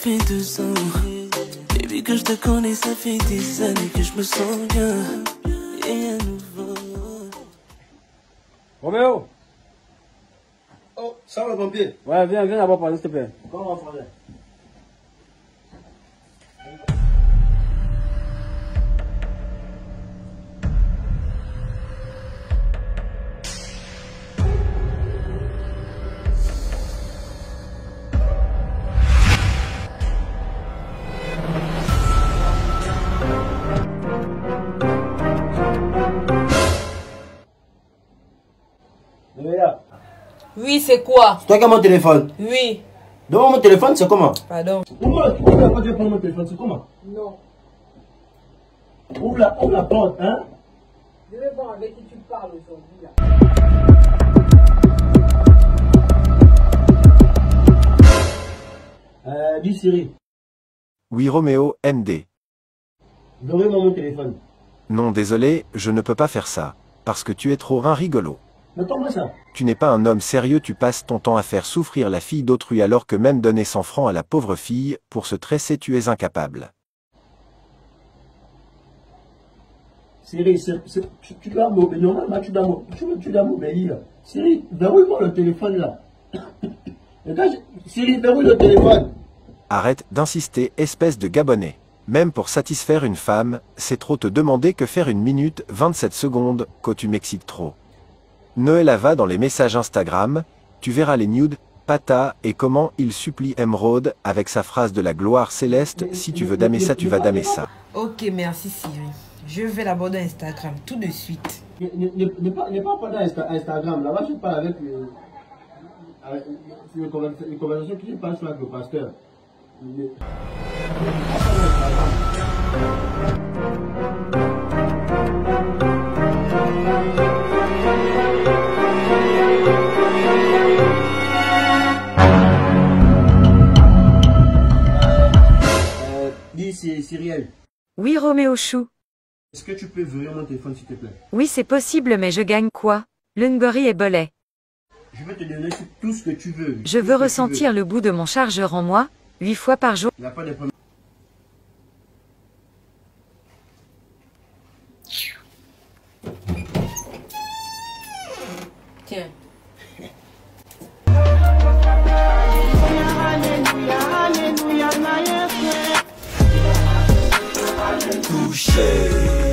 fait 2 ans. Depuis que je te connais, ça fait des années que je me sens bien. Et à nouveau. Roméo! Oh, ça va, pompier? Ouais, viens d'abord parler, s'il te plaît. Comment on va faire? Oui, c'est quoi? C'est toi qui as mon téléphone. Oui. Donne-moi mon téléphone, c'est comment? Pardon. Pourquoi tu n'as pas déjà prendre mon téléphone, c'est comment? Non. Ouvre la porte, hein? Je vais voir avec qui tu parles aujourd'hui là. Dis Siri. Oui Roméo, MD. Donne-moi mon téléphone. Non désolé, je ne peux pas faire ça. Parce que tu es trop un rigolo. Mais comment ça? Tu n'es pas un homme sérieux, tu passes ton temps à faire souffrir la fille d'autrui alors que même donner 100 francs à la pauvre fille, pour se tresser tu es incapable. Siri, tu dois m'obéir. Normalement, tu dois m'obéir. Siri, verrouille-moi le téléphone là. Siri, verrouille le téléphone. Arrête d'insister, espèce de gabonais. Même pour satisfaire une femme, c'est trop te demander que faire 1 minute 27 secondes, que tu m'excites trop. Noëlla va dans les messages Instagram, tu verras les nudes, pata et comment il supplie Emeraude avec sa phrase de la gloire céleste, si tu veux damer ça, tu vas damer ça. Ok, merci Siri. Je vais l'aborder Instagram tout de suite. N'est pas dans Instagram, là-bas je parle avec une conversation qui se passe avec le pasteur. Dis Cyrielle. Oui Roméo Chou. Est-ce que tu peux verrouiller mon téléphone s'il te plaît? Oui c'est possible mais je gagne quoi? Lungori et Bolet. Je vais te donner tout ce que tu veux. Je veux ressentir le bout de mon chargeur en moi, 8 fois par jour. Il n'y a pas de problème. Tiens. Touché.